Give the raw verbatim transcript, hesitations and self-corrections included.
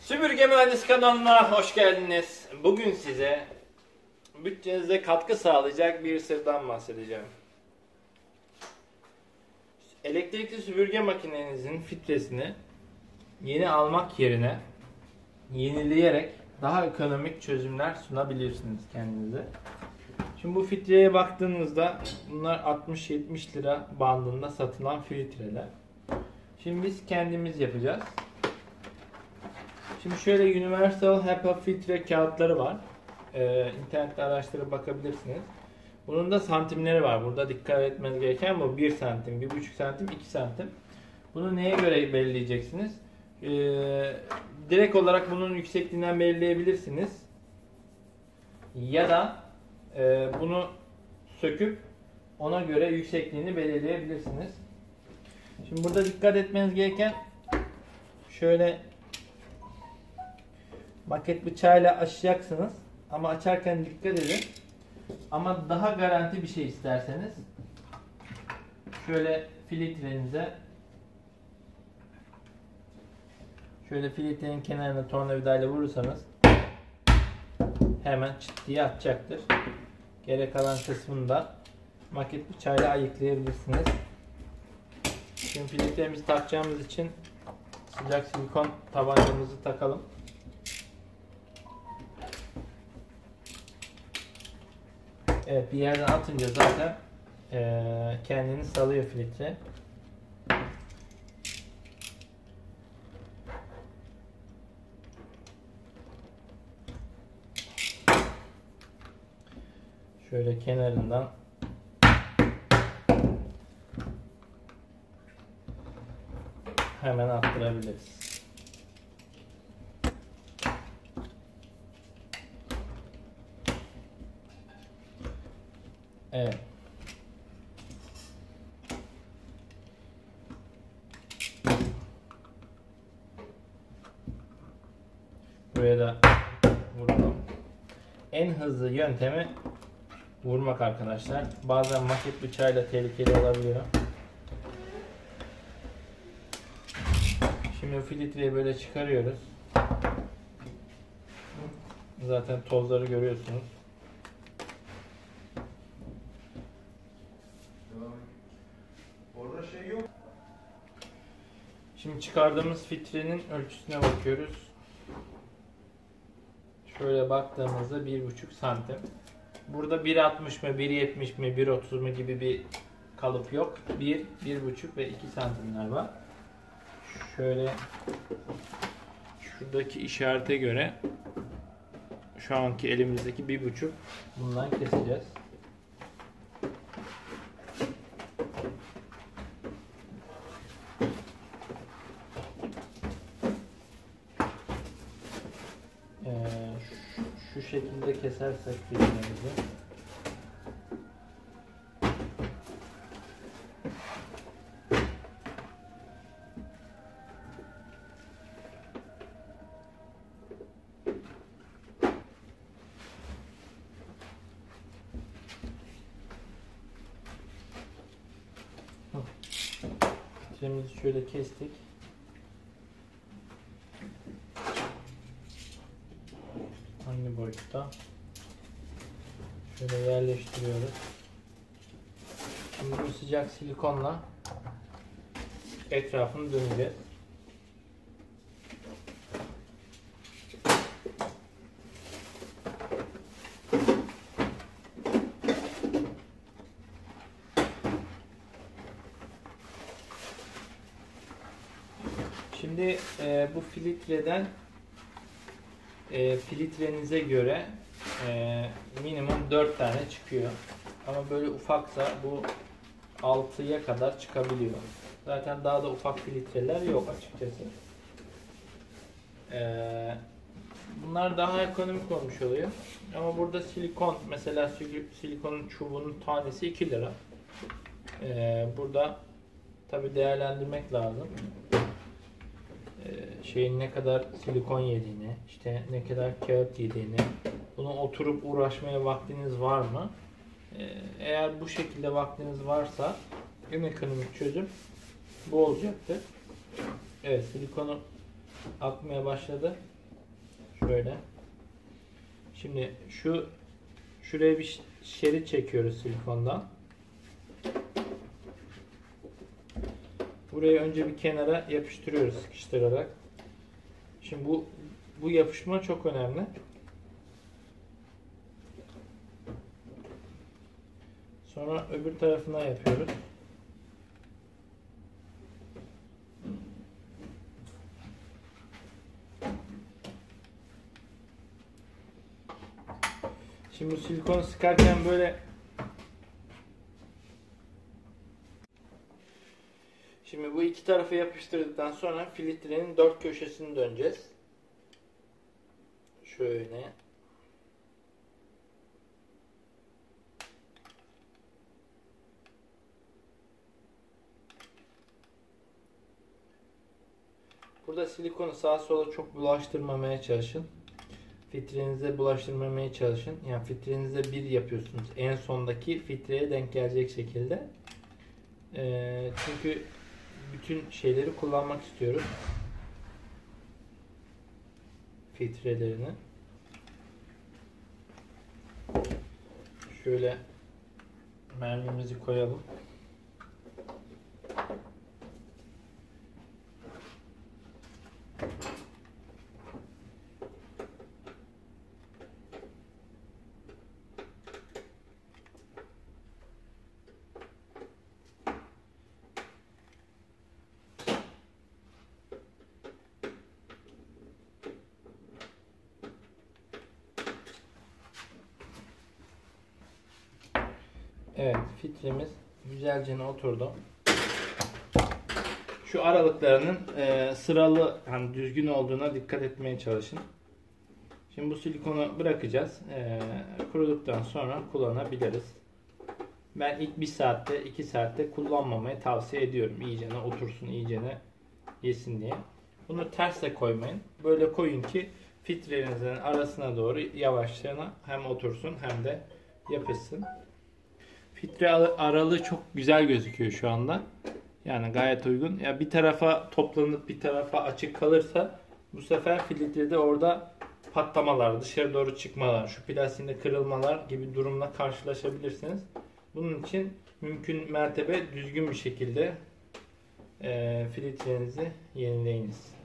Süpürge Mühendisi kanalına hoş geldiniz. Bugün size bütçenize katkı sağlayacak bir sırdan bahsedeceğim. Elektrikli süpürge makinenizin filtresini yeni almak yerine yenileyerek daha ekonomik çözümler sunabilirsiniz kendinize. Şimdi bu filtreye baktığınızda bunlar altmış yetmiş lira bandında satılan filtreler. Şimdi biz kendimiz yapacağız. Şimdi şöyle Universal HEPA filtre kağıtları var. Ee, internette araştırıp bakabilirsiniz. Bunun da santimleri var. Burada dikkat etmeniz gereken bu bir santim, bir buçuk santim, iki santim. Bunu neye göre belirleyeceksiniz? Ee, direkt olarak bunun yüksekliğinden belirleyebilirsiniz. Ya da e, bunu söküp ona göre yüksekliğini belirleyebilirsiniz. Şimdi burada dikkat etmeniz gereken şöyle maket bıçağıyla açacaksınız. Ama açarken dikkat edin. Ama daha garanti bir şey isterseniz şöyle filtrenize şöyle filtrenin kenarına tornavidayla vurursanız hemen çıt diye atacaktır. Geri kalan kısmını da maket bıçağıyla ayıklayabilirsiniz. Şimdi filtremizi takacağımız için sıcak silikon tabancamızı takalım. Evet, bir yerden atınca zaten e, kendini salıyor filtre. Şöyle kenarından hemen attırabiliriz. Evet. Buraya da vuralım. En hızlı yöntemi vurmak arkadaşlar. Bazen maket bıçağıyla tehlikeli olabiliyor. Şimdi filtreyi böyle çıkarıyoruz. Zaten tozları görüyorsunuz. Orada şey yok. Şimdi çıkardığımız filtrenin ölçüsüne bakıyoruz. Şöyle baktığımızda bir buçuk santim. Burada bir altmış mı, bir yetmiş mi, bir otuz mu gibi bir kalıp yok. bir, bir buçuk ve iki santimler var. Şöyle şuradaki işarete göre şu anki elimizdeki bir buçuk bundan keseceğiz. Ee, şu, şu şekilde kesersek filtremizi filtremizi şöyle kestik. Aynı boyutta. Şöyle yerleştiriyoruz. Şimdi bu sıcak silikonla etrafını döneceğiz. Şimdi e, bu filtreden e, filtrenize göre e, minimum dört tane çıkıyor. Ama böyle ufaksa bu altıya kadar çıkabiliyor. Zaten daha da ufak filtreler yok açıkçası. E, bunlar daha ekonomik olmuş oluyor. Ama burada silikon, mesela silikonun çubuğunun tanesi iki lira. E, burada tabi değerlendirmek lazım. Şeyin ne kadar silikon yediğini, işte ne kadar kağıt yediğini, bunu oturup uğraşmaya vaktiniz var mı? Eğer bu şekilde vaktiniz varsa en ekonomik çözüm bu olacaktır. Evet, silikonu akmaya başladı. Şöyle. Şimdi şu şuraya bir şerit çekiyoruz silikondan. Burayı önce bir kenara yapıştırıyoruz sıkıştırarak. Şimdi bu bu yapışma çok önemli. Sonra öbür tarafına yapıyoruz. Şimdi bu silikonu sıkarken böyle Şimdi bu iki tarafı yapıştırdıktan sonra filtrenin dört köşesini döneceğiz. Şöyle. Burada silikonu sağa sola çok bulaştırmamaya çalışın. Filtrenize bulaştırmamaya çalışın. Yani filtrenize bir yapıyorsunuz. En sondaki filtreye denk gelecek şekilde. Ee, çünkü bütün şeyleri kullanmak istiyoruz. Filtrelerini. Şöyle mermimizi koyalım. Evet, filtremiz güzelce oturdu. Şu aralıklarının e, sıralı, hani düzgün olduğuna dikkat etmeye çalışın. Şimdi bu silikonu bırakacağız. E, kuruduktan sonra kullanabiliriz. Ben ilk bir saatte, iki saatte kullanmamayı tavsiye ediyorum. İyicene otursun, iyicene yesin diye. Bunu tersle koymayın. Böyle koyun ki filtrelerinizin arasına doğru yavaşça hem otursun hem de yapışsın. Filtre aralığı çok güzel gözüküyor şu anda. Yani gayet uygun. Ya bir tarafa toplanıp bir tarafa açık kalırsa bu sefer filtrede orada patlamalar, dışarı doğru çıkmalar, şu plastiğinde kırılmalar gibi durumla karşılaşabilirsiniz. Bunun için mümkün mertebe düzgün bir şekilde e, filtrenizi yenileyiniz.